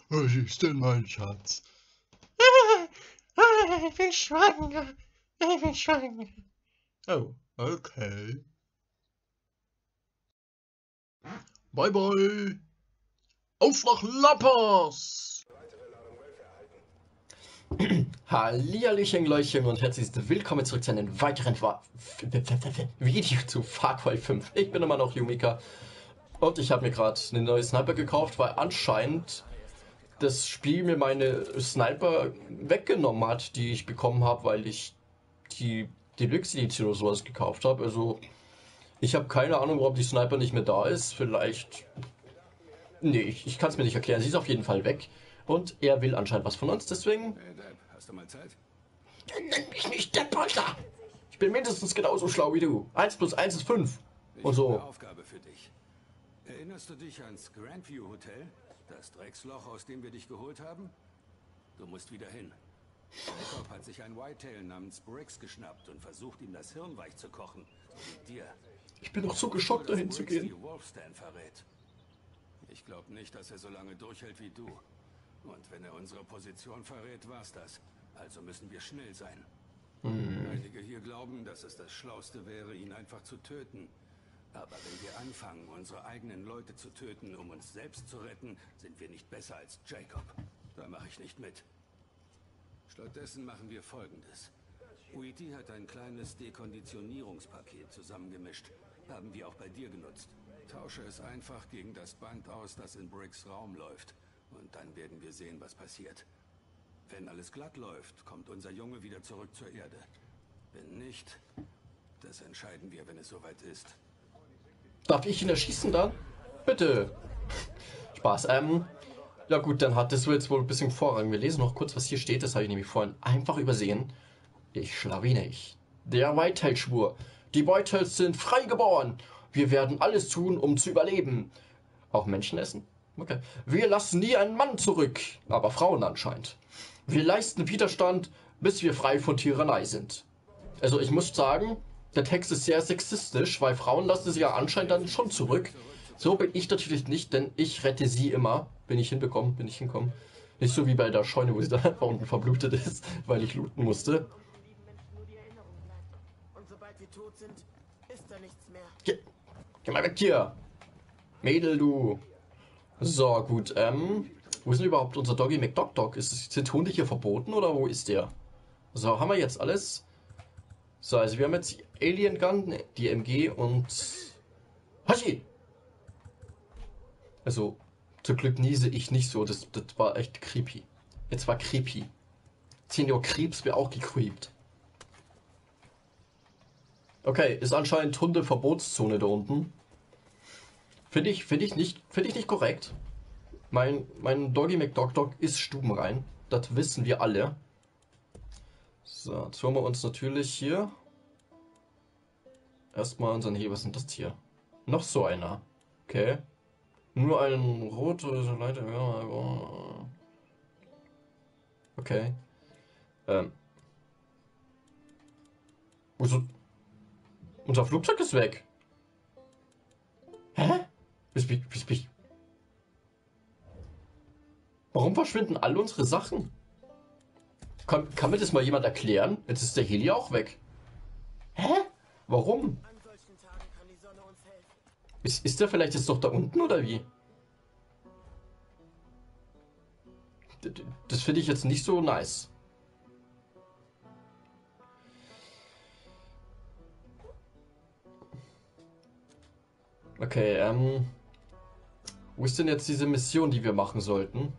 Was ist denn, mein Schatz? Ich bin schwanger. Ich bin schwanger. Oh, okay. Bye, bye. Auf nach Lappers! Hallihallöchen, Leutchen und herzlich willkommen zurück zu einem weiteren Video zu Far Cry 5. Ich bin immer noch Yumika und ich habe mir gerade eine neue Sniper gekauft, weil anscheinend das Spiel mir meine Sniper weggenommen hat, die ich bekommen habe, weil ich die Deluxe Edition oder sowas gekauft habe. Also ich habe keine Ahnung, warum die Sniper nicht mehr da ist. Vielleicht... Nee, ich kann es mir nicht erklären. Sie ist auf jeden Fall weg. Und er will anscheinend was von uns, deswegen... Hey Depp, hast du mal Zeit? Nenn mich nicht Depp, Alter! Ich bin mindestens genauso schlau wie du. 1 plus 1 ist 5. Ich Und habe so. eine Aufgabe für dich. Erinnerst du dich ans Grandview Hotel? Das Drecksloch, aus dem wir dich geholt haben? Du musst wieder hin. Jacob hat sich ein Whitetail namens Briggs geschnappt und versucht, ihm das Hirn weich zu kochen. So wie dir. Ich bin noch so geschockt, dahin zu gehen. Die Wolfstan verrät. Ich glaube nicht, dass er so lange durchhält wie du. Und wenn er unsere Position verrät, war's das. Also müssen wir schnell sein. Einige hier glauben, dass es das Schlauste wäre, ihn einfach zu töten. Aber wenn wir anfangen, unsere eigenen Leute zu töten, um uns selbst zu retten, sind wir nicht besser als Jacob. Da mache ich nicht mit. Stattdessen machen wir Folgendes. Uitti hat ein kleines Dekonditionierungspaket zusammengemischt. Haben wir auch bei dir genutzt. Tausche es einfach gegen das Band aus, das in Briggs Raum läuft. Und dann werden wir sehen, was passiert. Wenn alles glatt läuft, kommt unser Junge wieder zurück zur Erde. Wenn nicht, das entscheiden wir, wenn es soweit ist. Darf ich ihn erschießen dann? Bitte. Spaß. Ja gut, dann hat das jetzt wohl ein bisschen Vorrang. Wir lesen noch kurz, was hier steht. Das habe ich nämlich vorhin einfach übersehen. Ich schlawine nicht. Der Whitetail-Schwur. Die Whitetails sind freigeboren. Wir werden alles tun, um zu überleben. Auch Menschen essen? Okay. Wir lassen nie einen Mann zurück, aber Frauen anscheinend. Wir leisten Widerstand, bis wir frei von Tyrannei sind. Also ich muss sagen, der Text ist sehr sexistisch, weil Frauen lassen sie ja anscheinend dann schon zurück. So bin ich natürlich nicht, denn ich rette sie immer. Bin ich hinkommen. Nicht so wie bei der Scheune, wo sie da unten verblutet ist, weil ich looten musste. Und sobald wir tot sind, ist da nichts mehr. Geh mal weg hier. Mädel, du. So, gut, wo ist denn überhaupt unser Doggy McDog? Sind Hunde hier verboten oder wo ist der? So, haben wir jetzt alles? So, also wir haben jetzt die Alien Gun, die MG und... Hachi! Also, zum Glück niese ich nicht so, das war echt creepy. Jetzt war creepy. Senior Krebs wäre auch gecreept. Okay, ist anscheinend Hunde-Verbotszone da unten. Finde ich nicht korrekt. Mein Doggy McDog ist stubenrein. Das wissen wir alle. So, jetzt holen wir uns natürlich hier erstmal unseren Heber. Was sind das hier? Noch so einer. Okay. Nur ein roter Leiter. Okay. Also, unser Flugzeug ist weg. Hä? Warum verschwinden alle unsere Sachen? Kann mir das mal jemand erklären? Jetzt ist der Heli auch weg. Hä? Warum? An solchen Tagen kann die Sonne uns helfen. Ist der vielleicht jetzt doch da unten oder wie? Das finde ich jetzt nicht so nice. Okay, wo ist denn jetzt diese Mission, die wir machen sollten?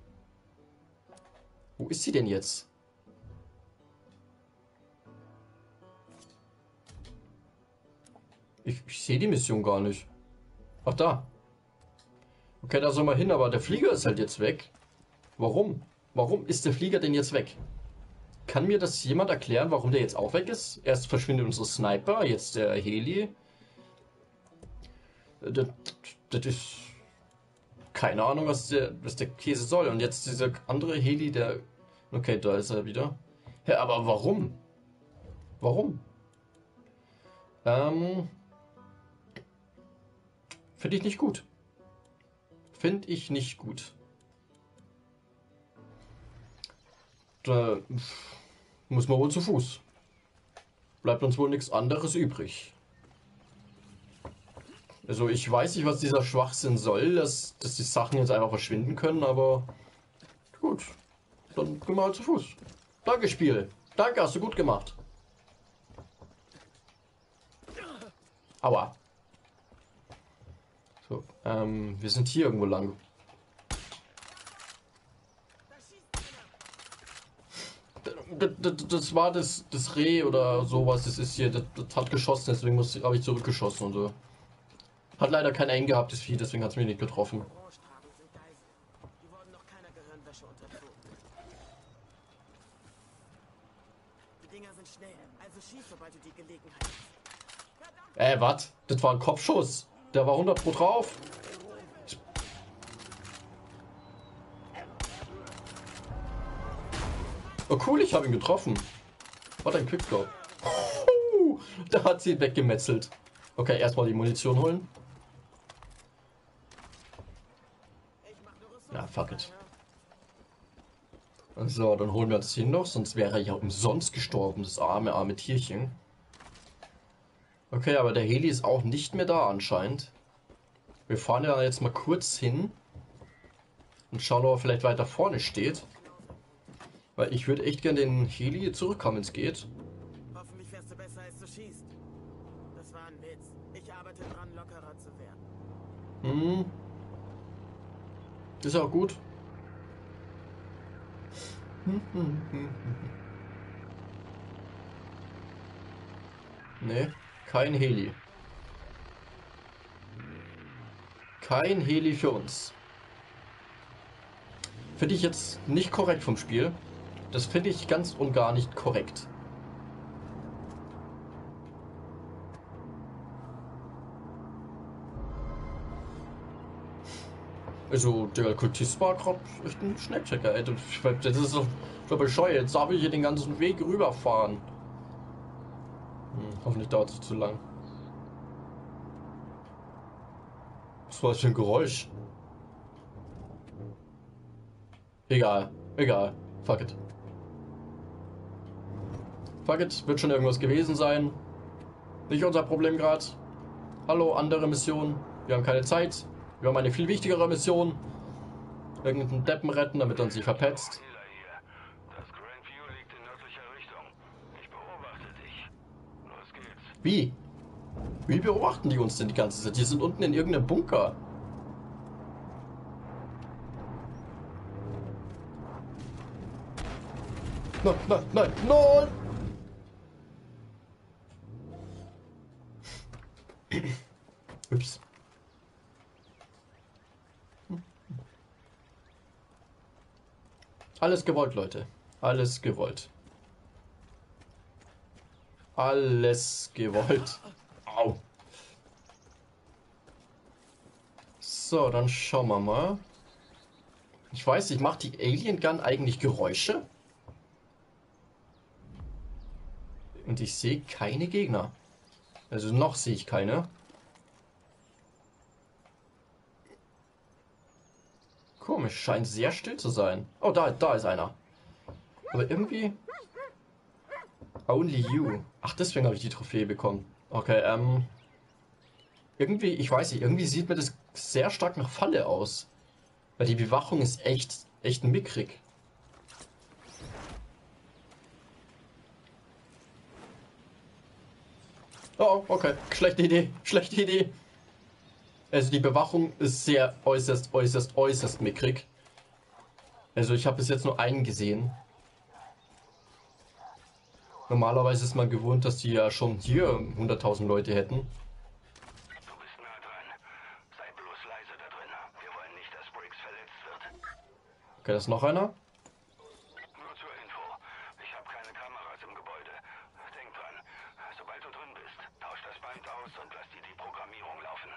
Wo ist sie denn jetzt? Ich sehe die Mission gar nicht. Ach, da. Okay, da soll man hin, aber der Flieger ist halt jetzt weg. Warum? Warum ist der Flieger denn jetzt weg? Kann mir das jemand erklären, warum der jetzt auch weg ist? Erst verschwindet unsere Sniper, jetzt der Heli. Das ist... Keine Ahnung, was der Käse soll. Und jetzt dieser andere Heli, der... Okay, da ist er wieder. Ja, aber warum? Warum? Finde ich nicht gut. Finde ich nicht gut. da muss man wohl zu Fuß. Bleibt uns wohl nichts anderes übrig. Also ich weiß nicht, was dieser Schwachsinn soll, dass die Sachen jetzt einfach verschwinden können, aber gut, dann gehen wir halt zu Fuß. Danke, Spiel. Danke, hast du gut gemacht. Aua. So, wir sind hier irgendwo lang. Das war das Reh oder sowas, das ist hier, das hat geschossen, deswegen habe ich zurückgeschossen und so. Hat leider kein Aim gehabt, das Vieh, deswegen hat es mich nicht getroffen. Orangefarben sind Geiseln. Die wurden noch keiner Gehirnwäsche unterzogen. Die Dinger sind schnell, also schieß, sobald du die Gelegenheit hast. Was? Das war ein Kopfschuss. Der war 100 Pro drauf. Oh cool, ich habe ihn getroffen. Was ein Quickdraw. Da hat sie ihn weggemetzelt. Okay, erstmal die Munition holen. Ja, fuck it. So, dann holen wir uns hin noch, sonst wäre er ja umsonst gestorben, das arme Tierchen. Okay, aber der Heli ist auch nicht mehr da anscheinend. Wir fahren ja jetzt mal kurz hin und schauen, ob er vielleicht weiter vorne steht. Weil ich würde echt gerne den Heli zurückkommen, wenn es geht. Hoffentlich fährst du besser, als du schießt. Das war ein Witz. Ich arbeite dran, lockerer zu werden. Ist auch gut. Nee, kein Heli. Kein Heli für uns. Finde ich jetzt nicht korrekt vom Spiel. Das finde ich ganz und gar nicht korrekt. Also, der Kultist war gerade echt ein Schnellchecker, ey. Das ist doch bescheuert. Jetzt darf ich hier den ganzen Weg rüberfahren. Hoffentlich dauert es zu lang. Was war das für ein Geräusch? Egal, egal. Fuck it. Fuck it, wird schon irgendwas gewesen sein. Nicht unser Problem gerade. Hallo, andere Mission. Wir haben keine Zeit. Wir haben eine viel wichtigere Mission. Irgendeinen Deppen retten, damit er uns nicht verpetzt. Das Grandview liegt in nördlicher Richtung. Ich beobachte dich. Los geht's. Wie? Wie beobachten die uns denn die ganze Zeit? Die sind unten in irgendeinem Bunker. Nein, nein, nein, nein! Ups. Alles gewollt, Leute. Alles gewollt. Alles gewollt. Au. So, dann schauen wir mal. Ich weiß nicht, macht die Alien Gun eigentlich Geräusche? Und ich sehe keine Gegner. Also noch sehe ich keine. Komisch, scheint sehr still zu sein. Oh, da ist einer. Aber irgendwie... Only you. Ach, deswegen habe ich die Trophäe bekommen. Okay, irgendwie, ich weiß nicht, irgendwie sieht mir das sehr stark nach Falle aus. Weil die Bewachung ist echt mickrig. Oh, okay. Schlechte Idee. Schlechte Idee. Also die Bewachung ist sehr äußerst mickrig. Also ich habe bis jetzt nur einen gesehen. Normalerweise ist man gewohnt, dass die ja schon hier 100.000 Leute hätten. Du bist nah dran. Sei bloß leise da drin. Wir wollen nicht, dass Briggs verletzt wird. Okay, da ist noch einer. Nur zur Info. Ich habe keine Kameras im Gebäude. Denk dran. Sobald du drin bist, tausch das Band aus und lass die Programmierung laufen.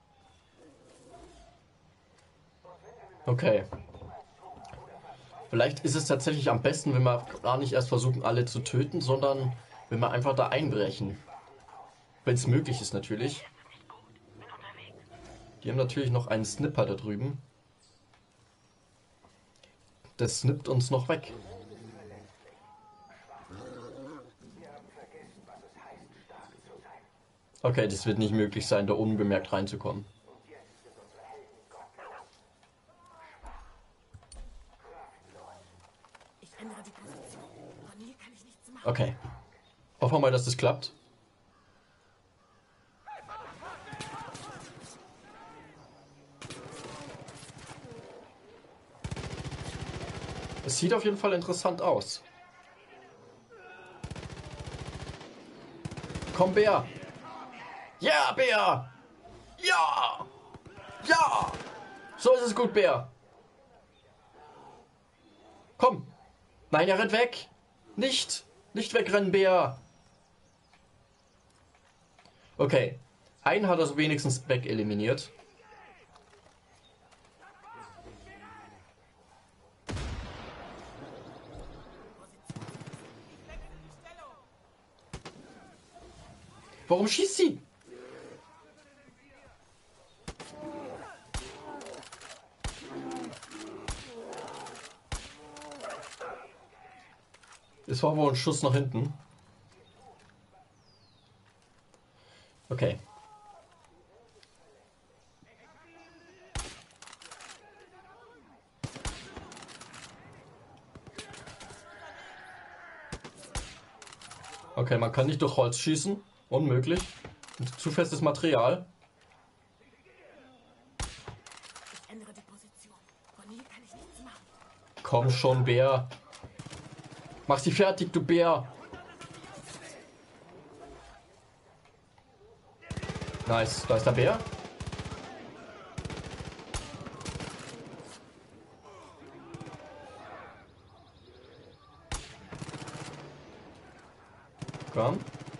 Okay. Vielleicht ist es tatsächlich am besten, wenn wir gar nicht erst versuchen, alle zu töten, sondern wenn wir einfach da einbrechen. Wenn es möglich ist, natürlich. Die haben natürlich noch einen Snipper da drüben. Das snippt uns noch weg. Okay, das wird nicht möglich sein, da unbemerkt reinzukommen. Ich ändere die Position. Von hier kann ich nichts machen. Okay. Hoffen wir mal, dass das klappt. Es sieht auf jeden Fall interessant aus. Komm, Bär! Ja, Bär! Ja! Ja! So ist es gut, Bär! Komm! Nein, er rennt weg! Nicht! Nicht wegrennen, Bär! Okay. Einen hat er so wenigstens weg eliminiert. Warum schießt sie? Es war wohl ein Schuss nach hinten. Okay. Okay, man kann nicht durch Holz schießen. Unmöglich. Zu festes Material. Ich ändere die Position. Von hier kann ich nichts machen. Komm schon, Bär. Mach sie fertig, du Bär. Nice. Da ist der Bär. Komm.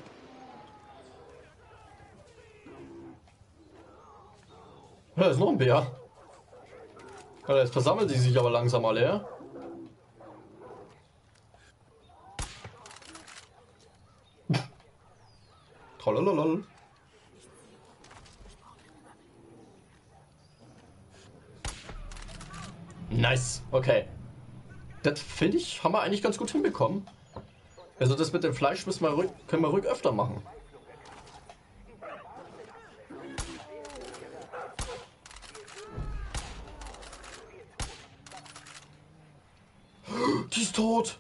Ja, da ist noch ein Bär. Ja, jetzt versammeln sie sich aber langsam alle, ja? Trollololol. Nice, okay. Das finde ich, haben wir eigentlich ganz gut hinbekommen. Also das mit dem Fleisch müssen wir können wir ruhig öfter machen. Die ist tot.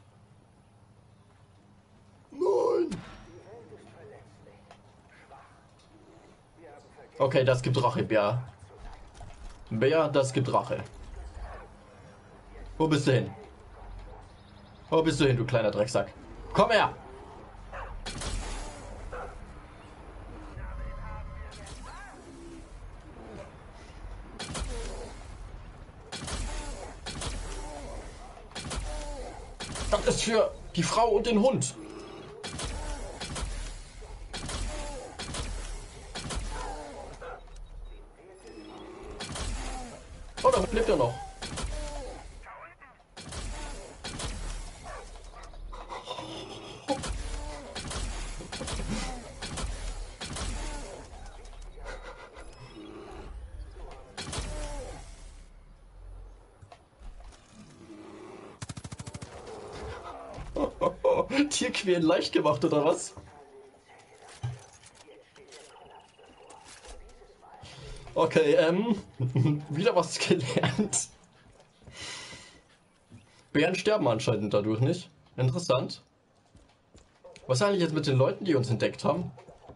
Nein. Okay, das gibt Rache, Bär. Bär, das gibt Rache. Wo bist du hin? Wo bist du hin, du kleiner Drecksack? Komm her! Das ist für die Frau und den Hund. Oh, da lebt er noch. Tierquälen leicht gemacht, oder was? Okay, wieder was gelernt. Bären sterben anscheinend dadurch nicht. Interessant. Was ist eigentlich jetzt mit den Leuten, die uns entdeckt haben?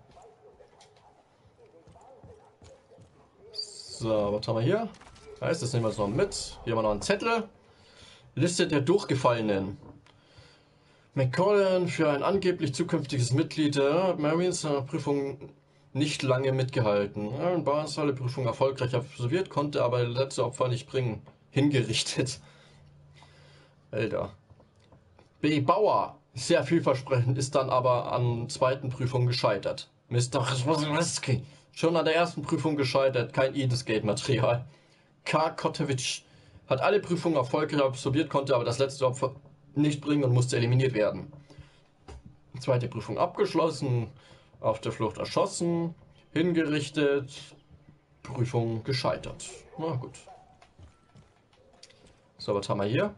So, was haben wir hier? Heißt, das nehmen wir jetzt noch mit. Hier haben wir noch einen Zettel. Liste der Durchgefallenen. McCollan für ein angeblich zukünftiges Mitglied der Marines Prüfung nicht lange mitgehalten. In Basel die Prüfung erfolgreich absolviert, konnte aber letzte Opfer nicht bringen. Hingerichtet. Alter. B. Bauer. Sehr vielversprechend, ist dann aber an zweiten Prüfung gescheitert. Mr. Roswowski. Schon an der ersten Prüfung gescheitert, kein Edensgate-Material. K. Kotewitsch. Hat alle Prüfungen erfolgreich absolviert, konnte aber das letzte Opfer nicht bringen und musste eliminiert werden. Zweite Prüfung abgeschlossen, auf der Flucht erschossen, hingerichtet, Prüfung gescheitert. Na gut. So, was haben wir hier?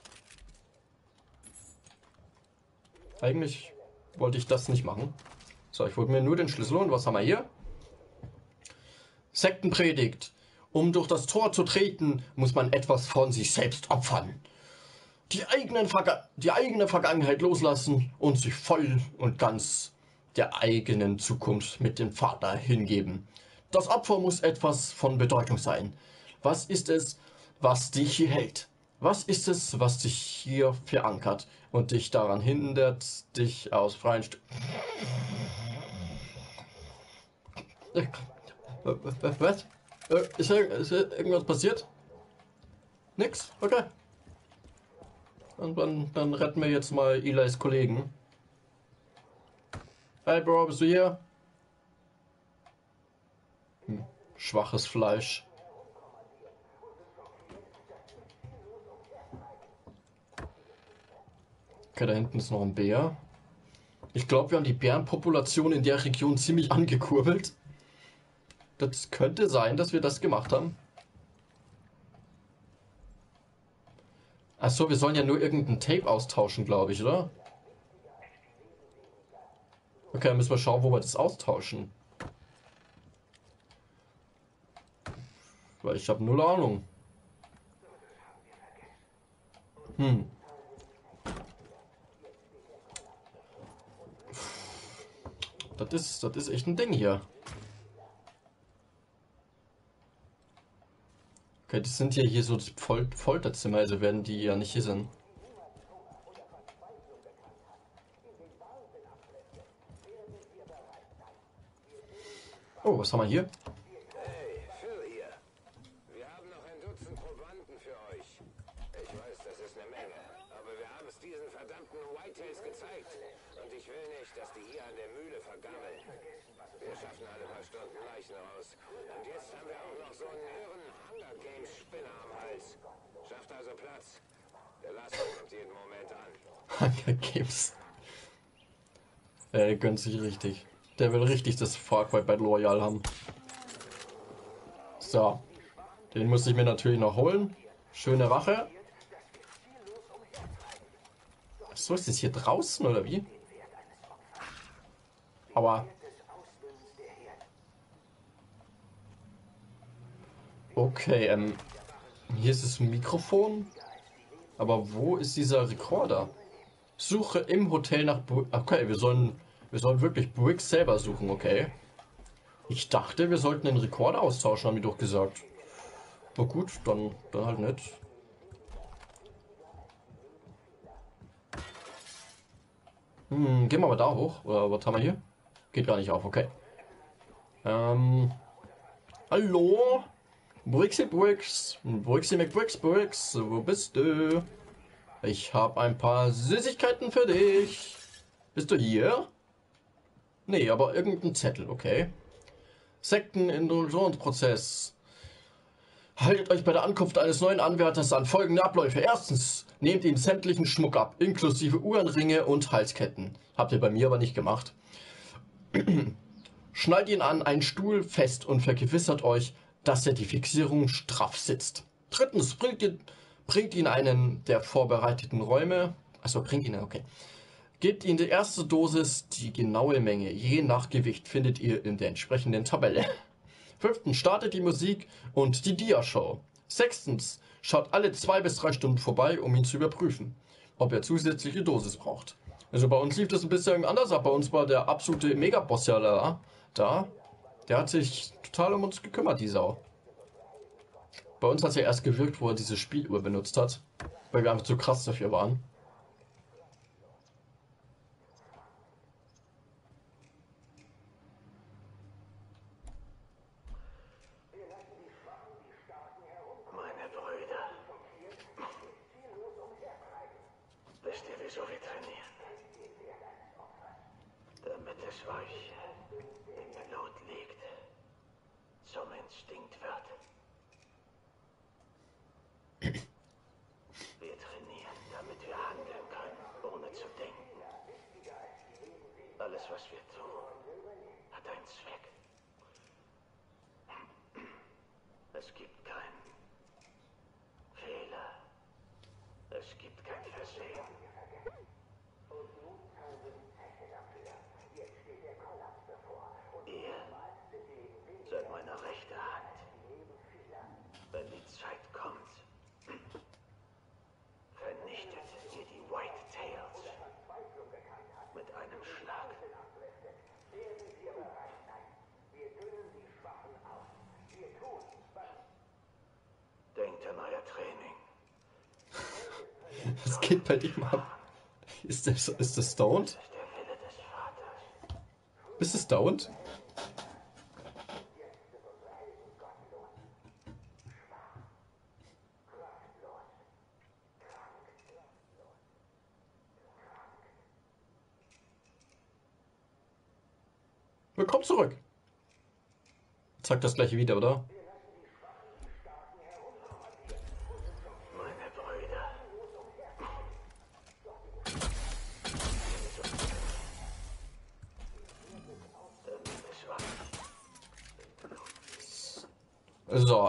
Eigentlich wollte ich das nicht machen. So, ich wollte mir nur den Schlüssel und was haben wir hier? Sektenpredigt. Um durch das Tor zu treten, muss man etwas von sich selbst opfern. Die eigene Vergangenheit loslassen und sich voll und ganz der eigenen Zukunft mit dem Vater hingeben. Das Opfer muss etwas von Bedeutung sein. Was ist es, was dich hier hält? Was ist es, was dich hier verankert und dich daran hindert, dich aus freien Stücken... Was? Ist irgendwas passiert? Nix? Okay. Und dann retten wir jetzt mal Elis Kollegen. Hey Bro, bist du hier? Schwaches Fleisch. Okay, da hinten ist noch ein Bär. Ich glaube, wir haben die Bärenpopulation in der Region ziemlich angekurbelt. Das könnte sein, dass wir das gemacht haben. Achso, wir sollen ja nur irgendein Tape austauschen, glaube ich, oder? Okay, dann müssen wir schauen, wo wir das austauschen. Weil ich habe null Ahnung. Das ist echt ein Ding hier. Okay, das sind ja hier so Folterzimmer, also werden die ja nicht hier sein. Oh, was haben wir hier? Hey, Phil hier. Wir haben noch ein Dutzend Probanden für euch. Ich weiß, das ist eine Menge, aber wir haben es diesen verdammten Whitetails gezeigt. Und ich will nicht, dass die hier an der Mühle vergammeln. Wir schaffen alle paar Stunden Leichen raus. Und jetzt haben wir auch noch so einen irren Hunger Games Spinner am Hals. Schafft also Platz. Der Laster kommt jeden Moment an. Hunger Games. Gönnt sich richtig. Der will richtig das Far Cry Battle Royale haben. So. Den muss ich mir natürlich noch holen. Schöne Rache. So, ist das hier draußen oder wie? Aber... Okay, hier ist das Mikrofon. Aber wo ist dieser Rekorder? Suche im Hotel nach... Okay, wir sollen wirklich Bricks selber suchen, okay. Ich dachte, wir sollten den Rekorder austauschen, haben die doch gesagt. Na gut, dann halt nicht. Gehen wir mal da hoch. Oder was haben wir hier? Geht gar nicht auf, okay. Hallo? Brixie Bricks. Brixie McBricks Bricks. Wo bist du? Ich habe ein paar Süßigkeiten für dich. Bist du hier? Nee, aber irgendein Zettel, okay. Sektenindulgenzprozess. Haltet euch bei der Ankunft eines neuen Anwärters an folgende Abläufe. Erstens, nehmt ihm sämtlichen Schmuck ab, inklusive Uhrenringe und Halsketten. Habt ihr bei mir aber nicht gemacht. Schnallt ihn an einen Stuhl fest und vergewissert euch, dass er die Fixierung straff sitzt. Drittens, bringt ihn einen der vorbereiteten Räume. Achso, bringt ihn, okay. Gebt ihm die erste Dosis, die genaue Menge, je nach Gewicht, findet ihr in der entsprechenden Tabelle. Fünftens, startet die Musik und die Dia-Show. Sechstens, schaut alle 2 bis 3 Stunden vorbei, um ihn zu überprüfen, ob er zusätzliche Dosis braucht. Also bei uns lief das ein bisschen anders ab. Bei uns war der absolute Megaboss ja da. Der hat sich total um uns gekümmert, die Sau. Bei uns hat es ja erst gewirkt, wo er diese Spieluhr benutzt hat, weil wir einfach zu krass dafür waren. Meine Brüder. Wisst ihr, wieso wir trainieren? Damit es euch im Blut liegt, zum Instinkt wird. Wir trainieren, damit wir handeln können, ohne zu denken. Alles, was wir tun, hat einen Zweck. Es gibt keinen Fehler. Es gibt kein Versehen. Und nun haben wir die Zeit dafür. Jetzt steht der Kollaps Was geht bei dem ab? Ist das stoned? Bist du stoned? Willkommen zurück. Zack, das gleiche wieder, oder? So,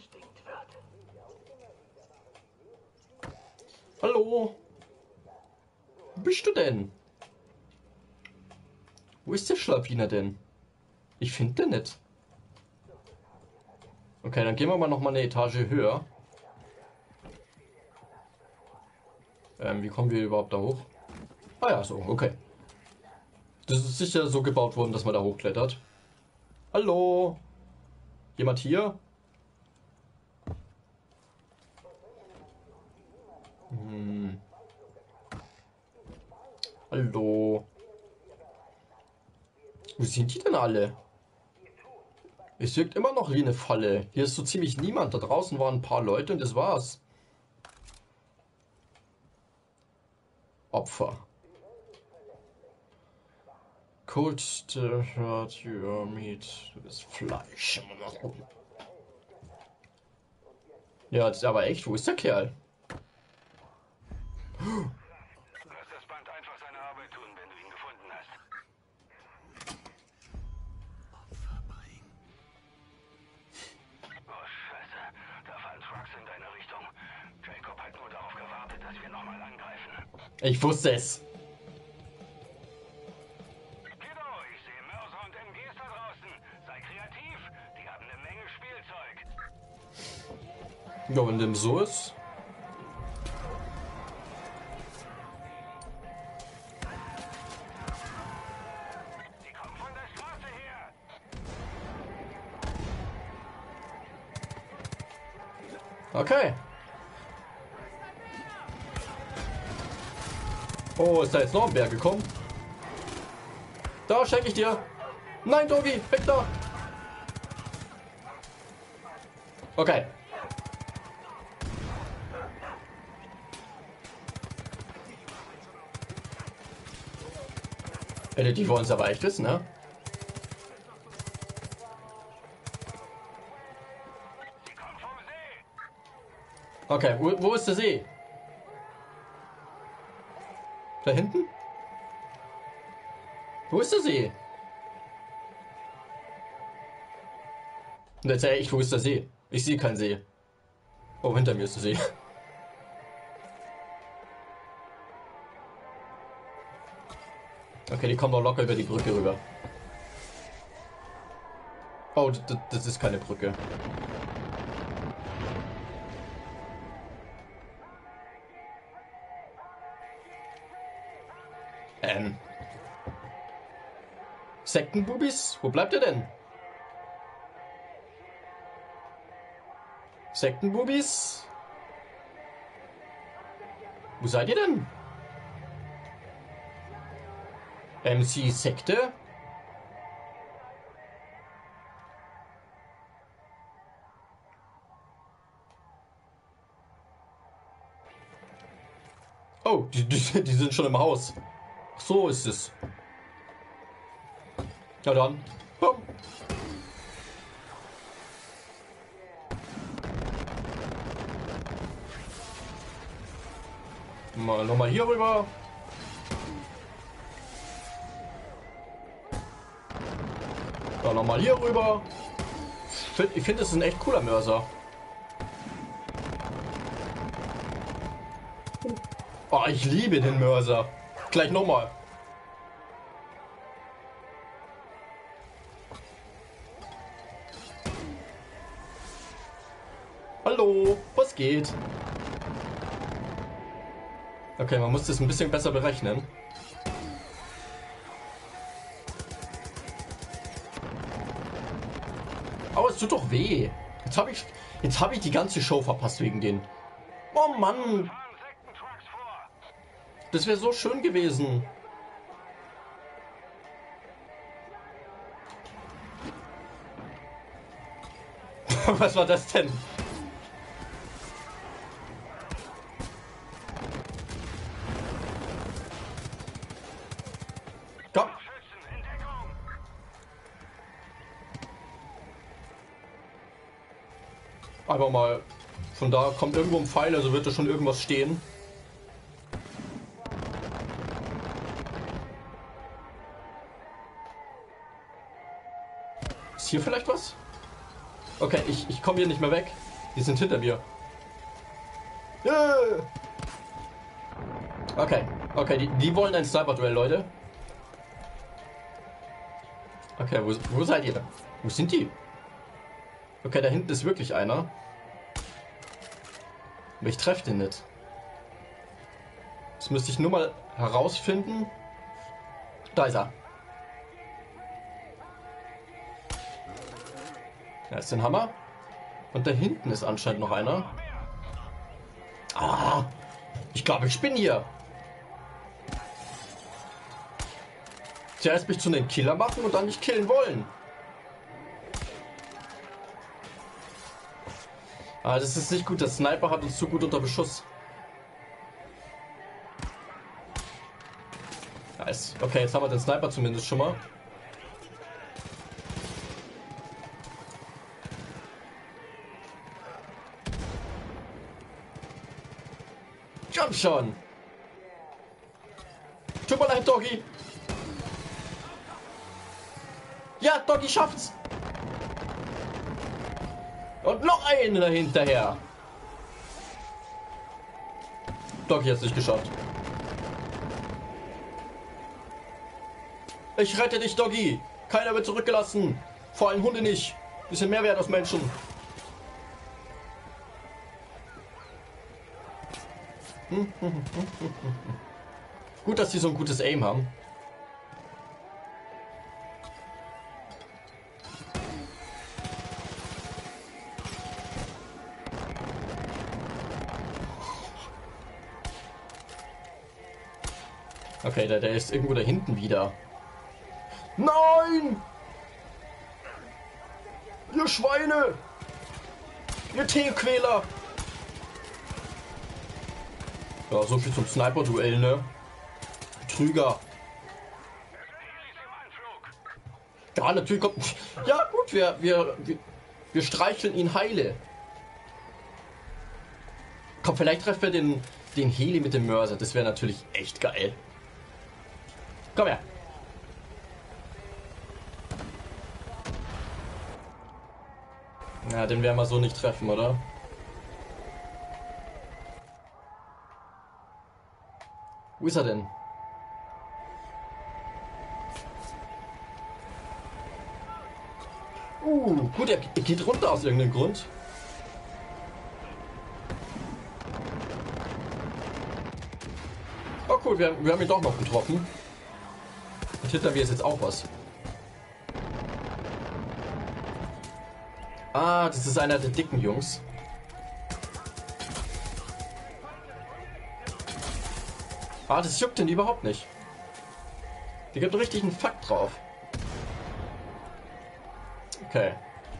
hallo? Wo bist du denn? Wo ist der Schlawiner denn? Ich finde den nicht. Okay, dann gehen wir mal noch mal eine Etage höher. Wie kommen wir überhaupt da hoch? Ah ja, so, okay. Das ist sicher so gebaut worden, dass man da hochklettert. Hallo? Jemand hier? Hallo? Wo sind die denn alle? Es wirkt immer noch wie eine Falle. Hier ist so ziemlich niemand. Da draußen waren ein paar Leute und das war's. Opfer. Cold stirred your meat. Du bist Fleisch. Ja, das ist aber echt. Wo ist der Kerl? Lass das Band einfach seine Arbeit tun, wenn du ihn gefunden hast. Opfer bringen. Oh, Scheiße. Da fahren Trucks in deine Richtung. Jacob hat nur darauf gewartet, dass wir nochmal angreifen. Ich wusste es. Kiddo, ich sehe Mörser und MGs da draußen. Sei kreativ. Die haben eine Menge Spielzeug. Ja, wenn dem so ist. Die kommen von der Straße her. Okay. Oh, ist da jetzt noch ein Bär gekommen? Da schenke ich dir. Nein, Dogi, weg da. Okay. Die wollen es aber echt wissen, ne? Die kommen vom See. Okay, wo ist der See? Da hinten? Wo ist der See? Und jetzt echt, wo ist der See? Ich sehe keinen See. Oh, hinter mir ist der See. Okay, die kommen doch locker über die Brücke rüber. Oh, das ist keine Brücke. Sektenbubis? Wo bleibt ihr denn? Sektenbubis? Wo seid ihr denn? MC Sekte? Oh, die sind schon im Haus. Ach, so ist es. Ja dann. Komm. Nochmal hier rüber. Dann nochmal hier rüber. Ich finde, das ist ein echt cooler Mörser. Oh, ich liebe den Mörser. Gleich nochmal. Hallo, was geht? Okay, man muss das ein bisschen besser berechnen. Aber es tut doch weh. Jetzt habe ich Jetzt habe ich die ganze Show verpasst wegen denen. Oh Mann. Das wäre so schön gewesen. Was war das denn? Komm. Einfach mal. Von da kommt irgendwo ein Pfeil, also wird da schon irgendwas stehen. Ist hier vielleicht was? Okay, ich komme hier nicht mehr weg. Die sind hinter mir. Yeah. Okay, die wollen ein Sniper-Duell, Leute. Okay, wo seid ihr? Wo sind die? Okay, da hinten ist wirklich einer. Aber ich treffe den nicht. Das müsste ich nur mal herausfinden. Da ist er. Da ist ein Hammer. Und da hinten ist anscheinend noch einer. Ah, ich glaube, ich bin hier. Zuerst mich zu einem Killer machen und dann nicht killen wollen. Ah, das ist nicht gut. Der Sniper hat uns zu gut unter Beschuss. Nice. Okay, jetzt haben wir den Sniper zumindest schon mal. Komm schon. Tut mir leid, Doggy. Ja, Doggy schafft's. Und noch einen dahinterher. Doggy hat's nicht geschafft. Ich rette dich, Doggy. Keiner wird zurückgelassen. Vor allem Hunde nicht. Die sind mehr wert als Menschen. Gut, dass die so ein gutes Aim haben. Okay, der ist irgendwo da hinten wieder. Nein! Ihr Schweine! Ihr Tierquäler! Ja, so viel zum Sniper-Duell, ne? Betrüger. Ja, natürlich kommt... Ja, gut, wir streicheln ihn heile. Komm, vielleicht treffen wir den Heli mit dem Mörser. Das wäre natürlich echt geil. Komm her. Na, den werden wir so nicht treffen, oder? Wo ist er denn? Gut, er geht runter aus irgendeinem Grund. Oh cool, wir haben ihn doch noch getroffen. Und hinter mir ist jetzt auch was. Ah, das ist einer der dicken Jungs. Ah, das juckt ihn überhaupt nicht. Die gibt richtig einen Fakt drauf. Okay.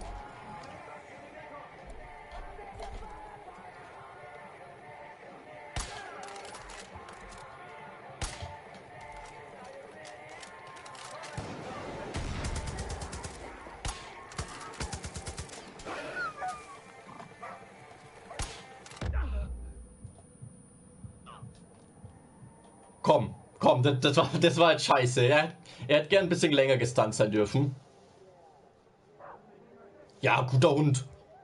Komm, das war jetzt scheiße. Er hätte gern ein bisschen länger gestunt sein dürfen. Ja, guter Hund.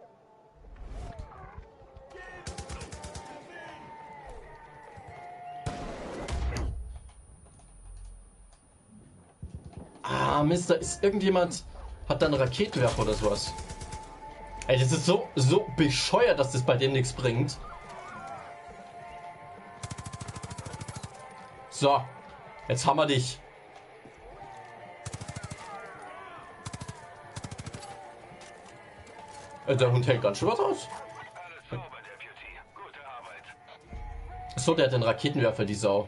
Ah, Mist, da ist irgendjemand... Hat da einen Raketenwerfer oder sowas. Ey, das ist so bescheuert, dass das bei dem nichts bringt. So, jetzt haben wir dich. Der Hund hält ganz schön was aus. Alles sauber, Deputy. Gute Arbeit. Achso, der hat den Raketenwerfer, die Sau.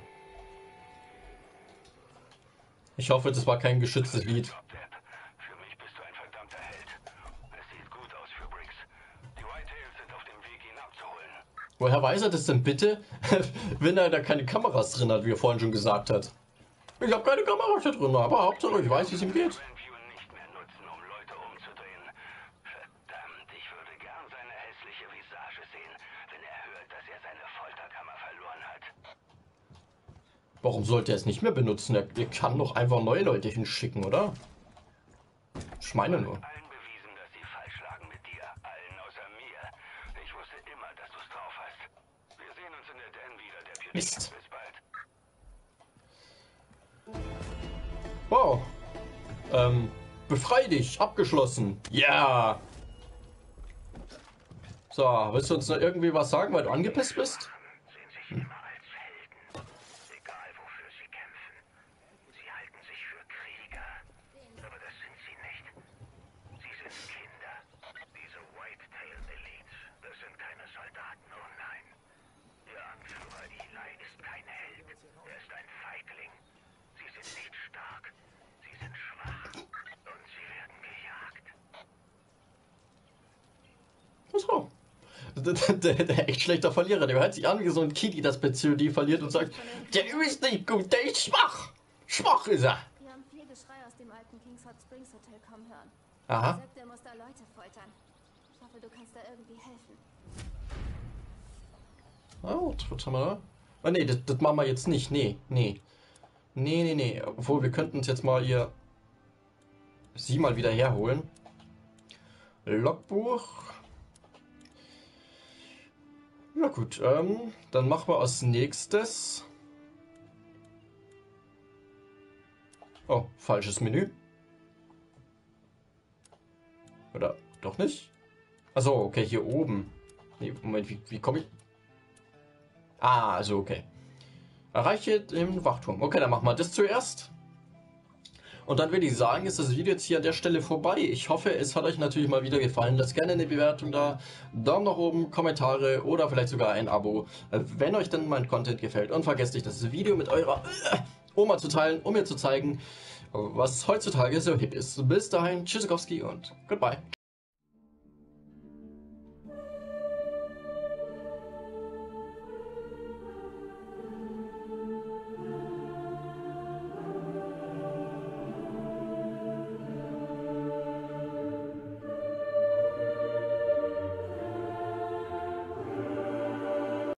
Ich hoffe, das war kein geschütztes Lied. Für mich bist du ein verdammter Held. Es sieht gut aus für Briggs. Die Whitetails sind auf dem Weg, ihn abzuholen. Woher weiß er das denn bitte, wenn er da keine Kameras drin hat, wie er vorhin schon gesagt hat? Ich habe keine Kameras hier drin, aber Hauptsache ich weiß, wie es ihm geht. View nicht mehr nutzen, um Leute umzudrehen. Verdammt, ich würde gern seine hässliche Visage sehen, wenn er hört, dass er seine Folterkammer verloren hat. Warum sollte er es nicht mehr benutzen? Er kann doch einfach neue Leute hinschicken, oder? Ich meine nur. Allen bewiesen, dass sie falsch lagen mit dir. Allen außer mir. Ich wusste immer, dass du es drauf hast. Wir sehen uns in der Den wieder, Deputy. Mist. Bis bald. Wow. Befrei dich. Abgeschlossen. Ja. So, willst du uns noch irgendwie was sagen, weil du angepisst bist? Sehen sich immer als Helden. Egal wofür sie kämpfen. Sie halten sich für Krieger. Aber das sind sie nicht. Sie sind Kinder. Diese Whitetail Elite, das sind keine Soldaten, oh nein. Ihr Anführer Eli ist kein Held. Er ist ein Feigling. Sie sind nicht stark. Sie sind schwach. Und sie werden gejagt. Achso. Der echt schlechter Verlierer, der hört sich an wie so ein Kitty, das bei COD verliert und sagt, der ist nicht gut, der ist schwach. Schwach ist er. Wir haben viel Geschrei aus dem alten Kings Hot Springs Hotel kommen hören. Aha. Er sagt, er muss da Leute foltern. Ich hoffe, du kannst da irgendwie helfen. Oh, was haben wir da? Ah, nee, das machen wir jetzt nicht. Nee. Obwohl, wir könnten uns jetzt mal hier sie mal wieder herholen. Logbuch. Na gut, dann machen wir als nächstes. Oh, falsches Menü. Oder doch nicht? Achso, okay, hier oben. Nee, Moment, wie komme ich? Ah, also okay. Erreiche den Wachturm. Okay, dann machen wir das zuerst. Und dann würde ich sagen, ist das Video jetzt hier an der Stelle vorbei. Ich hoffe, es hat euch natürlich mal wieder gefallen. Lasst gerne eine Bewertung da, Daumen nach oben, Kommentare oder vielleicht sogar ein Abo, wenn euch dann mein Content gefällt. Und vergesst nicht, das Video mit eurer Oma zu teilen, um mir zu zeigen, was heutzutage so hip ist. Bis dahin, tschüssikowski und goodbye.